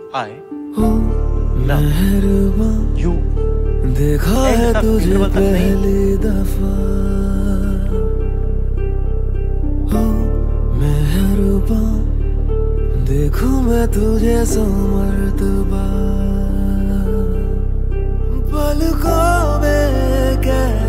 हाय ना यू देखा है तुझे पहली दफा हो मेहरबान देखूं मैं तुझे 100 मर्तबा पलकों में